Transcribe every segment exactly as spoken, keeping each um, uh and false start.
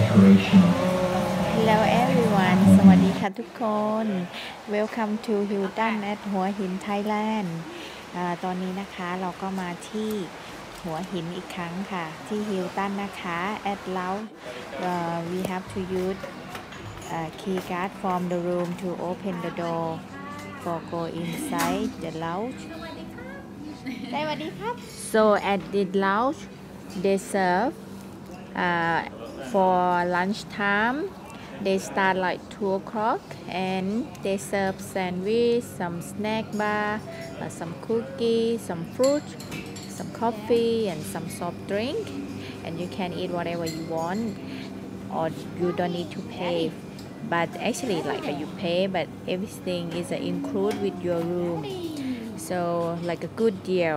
decoration. Hello everyone สวัสดีค่ะทุกคน Welcome to Hilton at หัวหิน Thailand อ่าตอนนี้นะคะเราก็มาที่หัวหินอีกครั้งค่ะที่ Hilton นะคะ at lounge uh, we have to use uh, key card from the room to open the door for go inside the lounge สวัสดีครับ so at the lounge they serve uh, for lunchtime they start like two o'clock and they serve sandwich some snack bar uh, some cookies some fruit some coffee and some soft drink and you can eat whatever you want or you don't need to pay but actually like you pay but everything is uh, included with your room so like a good deal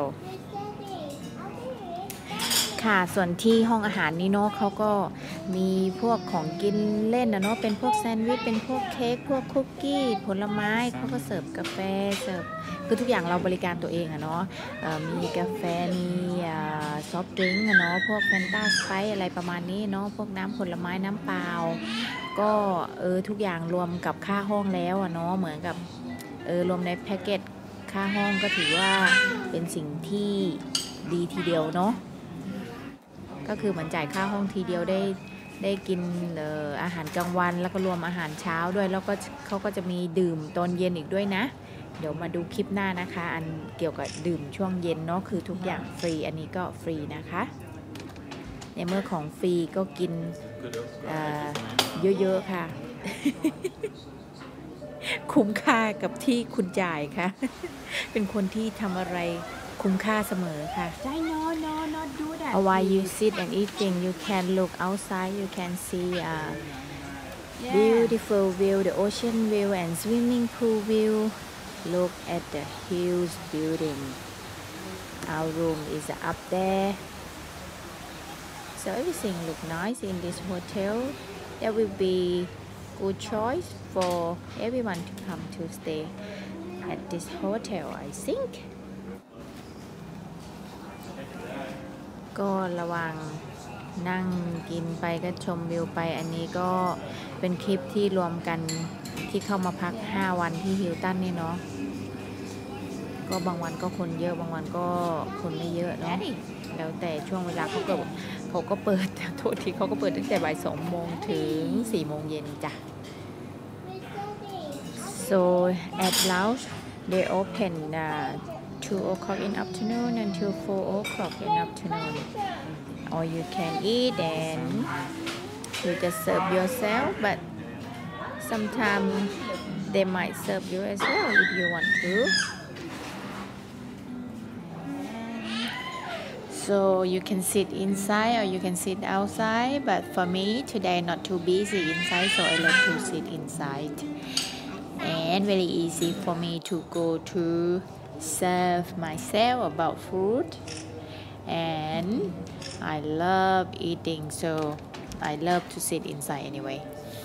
ค่ะส่วนที่ห้องอาหารนี้เนาะเขาก็มีพวกของกินเล่นนะเนาะเป็นพวกแซนด์วิชเป็นพวกเค้กพวกคุกกี้ผลไม้เขาก็เสิร์ฟกาแฟเสิร์ฟคือทุกอย่างเราบริการตัวเองอะเนาะมีกาแฟมีซอฟต์ดริงก์อะเนาะพวกแฟนตาสไปซ์อะไรประมาณนี้เนาะพวกน้ำผลไม้น้ำเปล่าก็เออทุกอย่างรวมกับค่าห้องแล้วอะเนาะเหมือนกับเออรวมในแพ็กเกจค่าห้องก็ถือว่าเป็นสิ่งที่ดีทีเดียวเนาะก็คือเหมือนจ่ายค่าห้องทีเดียวได้ได้กินเอ่ออาหารกลางวันแล้วก็รวมอาหารเช้าด้วยแล้วก็เขาก็จะมีดื่มตอนเย็นอีกด้วยนะเดี๋ยวมาดูคลิปหน้านะคะอันเกี่ยวกับดื่มช่วงเย็นเนาะคือทุกอย่างฟรีอันนี้ก็ฟรีนะคะในเมื่อของฟรีก็กินเยอะๆค่ะ คุ้มค่ากับที่คุณจ่ายค่ะ เป็นคนที่ทำอะไรคุ้มค่าเสมอค่ะ no no not do that while you sit and eating you can look outside you can see a yeah. beautiful view the ocean view and swimming pool view look at the huge building our room is up there so everything look nice in this hotel there will be good choice for everyone to come to stay at this hotel I thinkก็ระวังนั่งกินไปก็ชมวิวไปอันนี้ก็เป็นคลิปที่รวมกันที่เข้ามาพักห้าวันที่ฮิลตันนี่เนาะก็บางวันก็คนเยอะบางวันก็คนไม่เยอะเนาะแล้วแต่ช่วงเวลาเขาเปิดเขาก็เปิดโทษทีเขาก็เปิดตั้งแต่บ่ายสองโมงถึงสี่โมงเย็นจ้ะ so at lounge they open uh, two o'clock in afternoon until four o'clock in afternoon or you can eat and you just serve yourself but sometimes they might serve you as well if you want to so you can sit inside or you can sit outside but for me today not too busy inside so I like to sit inside and very easy for me to go to serve myself about food and I love eating so I love to sit inside anyway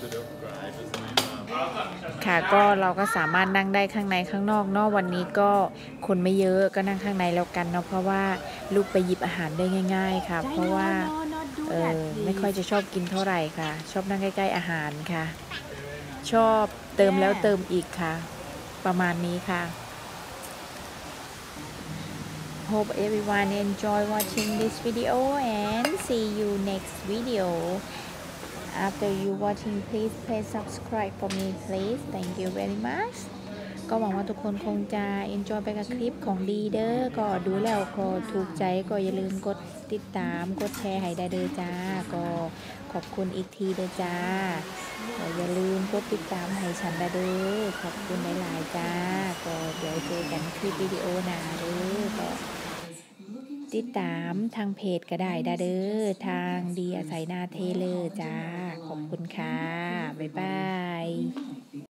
ค่ะก็เราก็สามารถนั่งได้ข้างในข้างนอกเนาะวันนี้ก็คนไม่เยอะก็นั่งข้างในแล้วกันเนาะเพราะว่าลูกไปหยิบอาหารได้ง่ายๆค่ะเพราะว่าเออไม่ค่อยจะชอบกินเท่าไหร่ค่ะชอบนั่งใกล้ๆอาหารค่ะชอบเติมแล้วเติมอีกค่ะประมาณนี้ค่ะ Hope everyone enjoy watching this video and see you next video after you watching please press subscribe for me please thank you very much ก็หวังว่าทุกคนคงจะ enjoy ไปกับคลิปของดีเด้อก็ดูแล้วก็ถูกใจก็อย่าลืมกดติดตามกดแชร์ให้ได้เด้อจ้าก็ขอบคุณอีกทีเด้อจ้าอย่าลืมกดติดตามให้ฉันได้เด้อขอบคุณหลายๆจ้าก็เดี๋ยวเจอกันคลิปวิดีโอหน้าเด้อก็ติดตามทางเพจก็ได้ได้เด้อทางดีอาศัยนาเทเลอร์จ้าขอบคุณค่ะบ๊ายบาย